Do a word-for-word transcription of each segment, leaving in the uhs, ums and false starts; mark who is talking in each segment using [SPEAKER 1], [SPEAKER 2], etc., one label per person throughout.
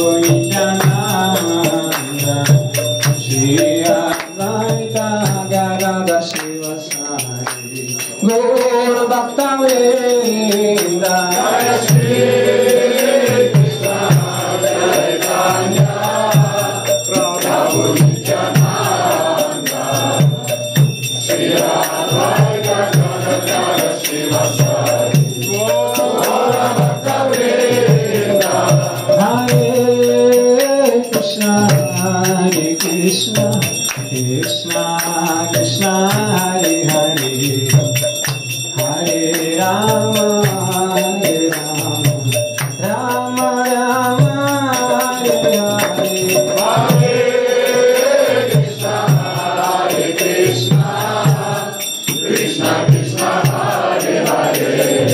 [SPEAKER 1] Nityananda, Shri Advaita Gadadhara Srivasadi, Gaur Bhakta Vrinda, Jaya Shri Krishna Chaitanya, Prabhu Nityananda, Shri Advaita Gadadhara Srivasadi, Gaur Bhakta Vrinda, Hare Krishna, Hare Krishna, Krishna Krishna, Hare Hare, Hare Rama, Hare Rama, Rama Rama, Hare Hare, Hare Krishna, Hare Krishna, Krishna Krishna, Hare Hare,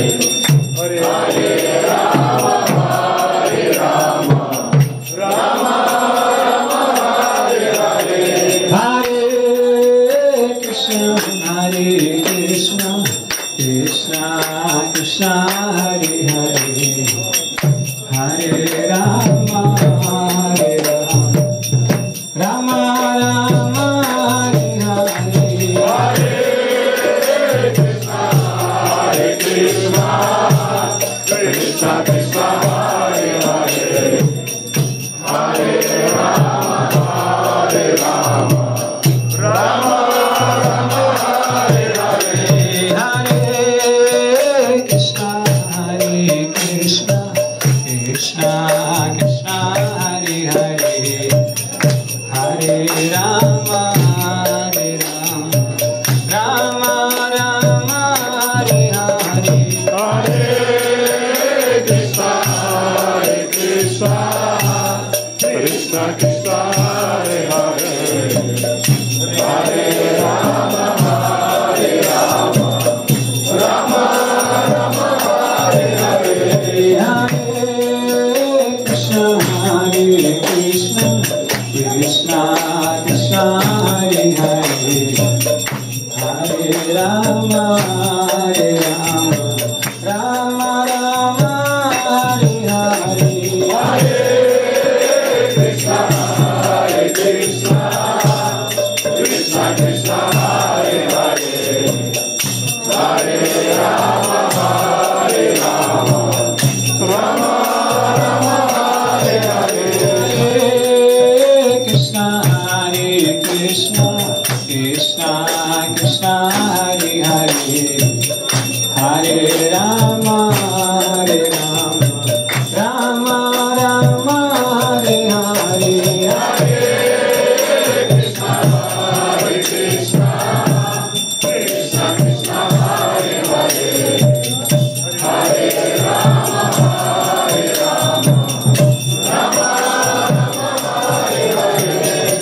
[SPEAKER 1] Hare Rama, Hare Rama, Rama Rama, Hare Hare, Hare Krishna, Hare Krishna, Krishna Krishna, Hare Hare, Hare Rama, Hare Rama, Rama Rama, Hare Hare, Hare Krishna, Hare Krishna, Krishna Krishna, Hare Hare, Hare Rama, Hare Rama, Rama Rama, Hare Hare, Hare Krishna, Hare Krishna, Krishna Krishna, Hare Hare, Hare Rama, Hare Rama, Rama Rama, Hare Hare, Hare Krishna, Hare Krishna, Krishna Krishna, Hare Hare, Hare Rama, Hare Rama, Rama Rama, Hare Hare, Hare Krishna, Hare Krishna, Krishna Krishna, Hare Hare, Hare Rama, Hare Rama, Rama Rama, Hare Hare, Hare Krishna, Hare Krishna, Krishna Krishna, Hare Hare, Hare Rama, Hare Rama, Rama Rama, Hare Hare, Hare Krishna, Hare Krishna, Krishna Krishna, Hare Hare, Hare Rama, Hare Rama, Rama Rama, Hare Hare, Hare Krishna, Hare Krishna, Krishna Krishna, Hare Hare, Hare Rama, Hare Rama, Rama Rama, Hare Hare,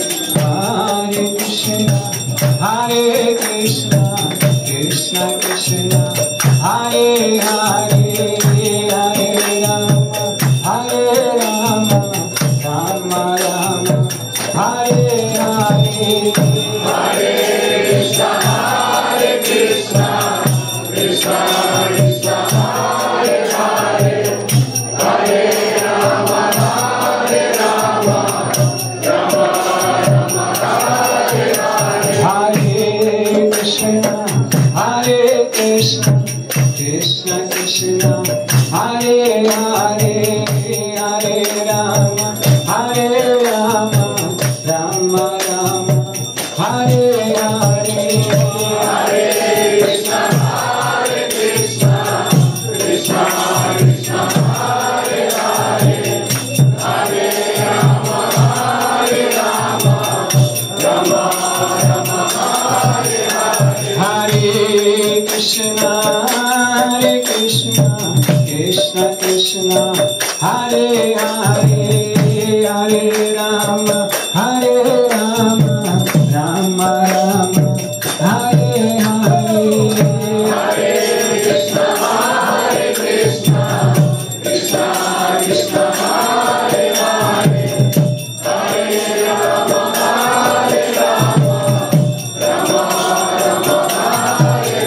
[SPEAKER 1] Hare Krishna, Hare Krishna, Krishna Krishna, Hare Hare, Hare Rama, Hare Rama, Rama Rama, Hare Hare, Hare Krishna, Hare Krishna, Krishna Krishna, Hare Hare, Hare Rama, Hare Rama, Rama Rama, Hare Hare, Hare Krishna, Hare Krishna, Krishna Krishna, Hare Hare, Hare Rama, Hare Rama, Rama Rama, Hare Hare, Hare Krishna, Hare Krishna, Krishna Krishna, Hare Hare, Hare Rama, Hare Rama, Rama Rama, Hare Hare, Hare Krishna, Hare Krishna, Krishna Krishna, Hare Hare, Hare Rama, Hare Rama, Rama Rama, Hare Hare, Hare Krishna, Hare Krishna, Krishna Krishna, Hare Hare, Hare Rama, Hare Rama, Rama Rama, Hare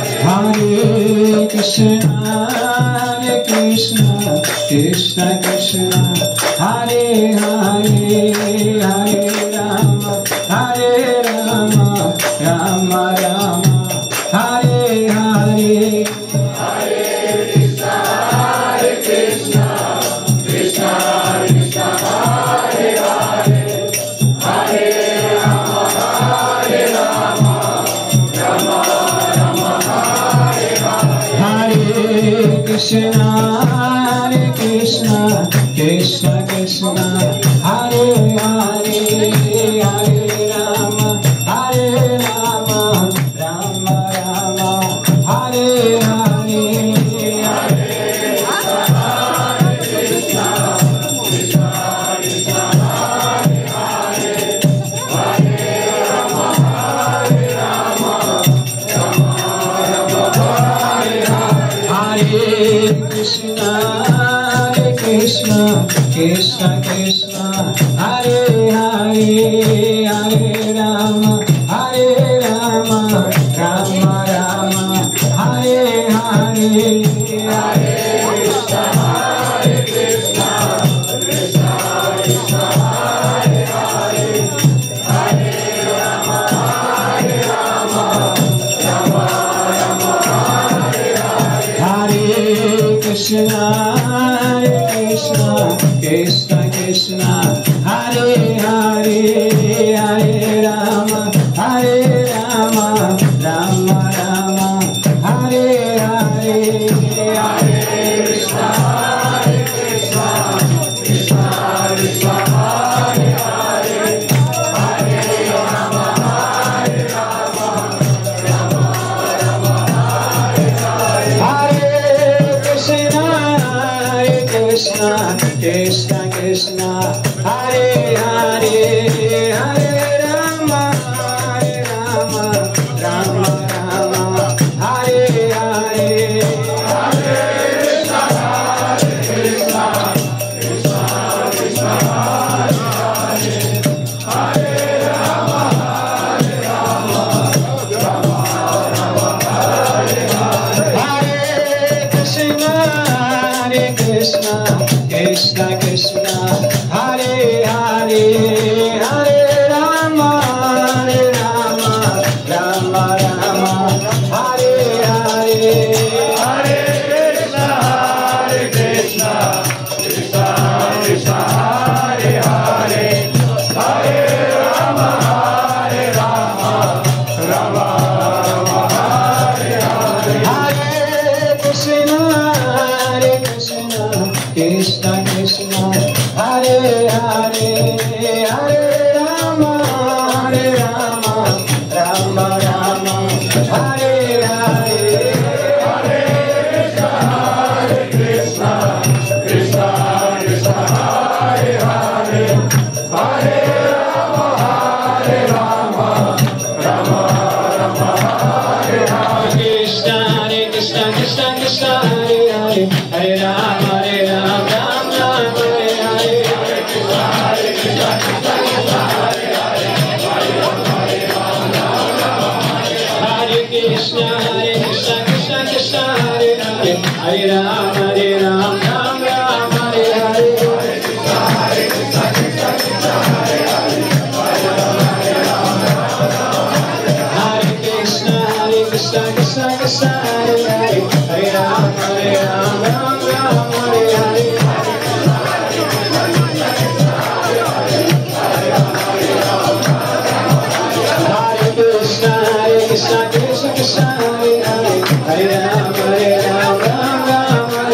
[SPEAKER 1] Hare, Hare Krishna, Hare Krishna, Krishna Krishna, Krishna, Hare Hare, Hare Rama, Hare Rama, Rama Rama, Hare Hare. Hare Krishna, Hare Krishna, Krishna Krishna, Hare Hare, Hare Rama, Hare Rama, Rama Rama, Hare Hare. Hare Krishna, Hare Krishna, Krishna Krishna, Hare Hare, Hare Rama, Hare Rama, Rama Rama, Hare Hare. Krishna, Hare Krishna, Krishna Krishna, Hare Hare, Hare Rama, Hare Rama, Rama Rama, Hare Hare. Hare Krishna, Hare Krishna, Krishna Krishna, Hare Hare, Hare Rama, Hare Rama, Rama Rama, Hare Hare. Hare Krishna, Hare Krishna, Krishna Krishna, Hare Hare, Hare Rama, Hare Rama, Rama Rama, Hare Hare. Hare Krishna, Hare Krishna, Krishna Krishna, Hare Hare, Hare Rama, Hare Rama, Rama Rama, Hare Hare. Hare Krishna, Hare Krishna, Krishna Krishna, Hare Hare, Hare Rama, Hare Rama, Rama Rama, Hare Hare. Hare Krishna, Hare Krishna, Krishna Krishna, Hare Hare, Hare Rama, Hare Rama, Rama Rama, Hare Hare. Hare Krishna, Hare Krishna, Krishna Krishna, Hare Hare, Hare Rama, Hare Rama, Rama Rama, Hare Hare. Hare Krishna, Hare Krishna, Krishna Krishna, Hare Hare, Hare Rama, Hare Rama, Rama Rama, Hare Hare. Hare Krishna, Hare Krishna, Krishna Krishna, Hare Hare, Hare Rama, Hare Rama, Rama Rama, Hare Hare. Hare Krishna, Hare Krishna, Krishna Krishna, Hare Hare, Hare Rama, Hare Rama, Rama Rama, Hare Hare. Krishna, Hare Krishna, Krishna Krishna, Hare Hare, Hare Rama, Hare Rama, Rama Rama, Hare Hare. Hare Krishna, Hare Krishna, Krishna Krishna, Hare Hare, Hare Rama, Hare Rama, Rama Rama, Hare Hare. Hare Krishna, Hare Krishna, Krishna Krishna, Hare Hare, Hare Rama, Hare Rama, Rama Rama, Hare Hare. Hare Krishna, Hare Krishna, Krishna Krishna, Hare Hare, Hare Rama, Hare Rama, Rama Rama, Hare Hare. Hare Krishna, Hare Krishna, Krishna Krishna, Hare Hare, Hare Rama, Hare Rama, Rama Rama, Hare Hare. Hare Krishna, Hare Krishna, Krishna Krishna, Hare Hare, Hare Rama, Hare Rama, Rama Rama,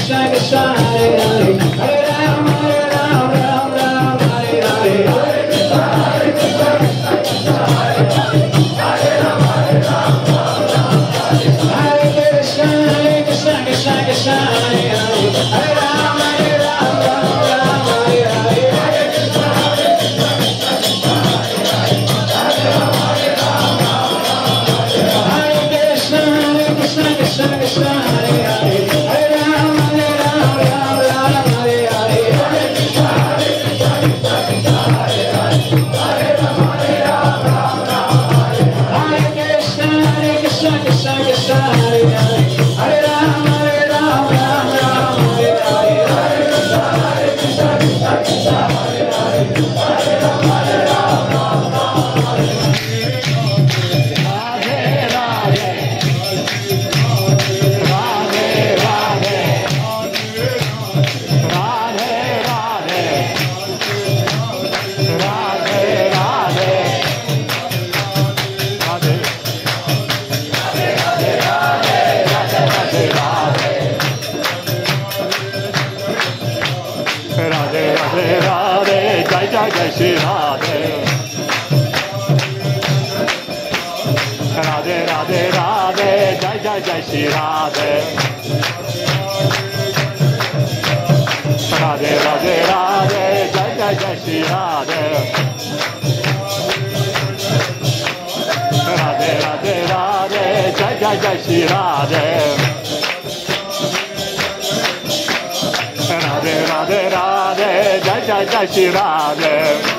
[SPEAKER 1] Krishna Krishna Hare Hare Hare Ram Hare Ram Ram Ram Hare Hare Hare Krishna Hare Krishna Krishna Krishna Hare Hare Hare Ram Hare Ram Ram Ram Hare Krishna Hare Krishna Krishna Krishna Hare Hare Hare Ram Hare Ram Ram Ram Hare Hare Hare Krishna Hare Krishna Krishna Krishna Hare Hare Hare Ram Hare Ram Ram Ram Hare Krishna Hare Krishna Krishna Krishna Hare Hare Hare Ram Hare Ram Ram Ram Hare Hare Hare Krishna Hare Krishna Krishna Krishna Hare Hare Hare Ram Hare Ram Ram Ram Hare Krishna Hare Krishna Krishna Krishna Hare Hare Hare Ram Hare Ram Ram Ram Hare Hare Hare Krishna Hare Krishna Krishna Krishna Hare Hare Hare Ram Hare Ram Ram Ram Hare
[SPEAKER 2] Jai Shri Radhe Radhe Radhe Radhe Jai Jai Jai Shri Radhe Radhe Radhe Radhe Jai Jai Jai Shri Radhe Radhe Radhe Radhe Jai Jai Jai Shri Radhe Radhe Radhe Radhe Jai Jai Jai Shri Radhe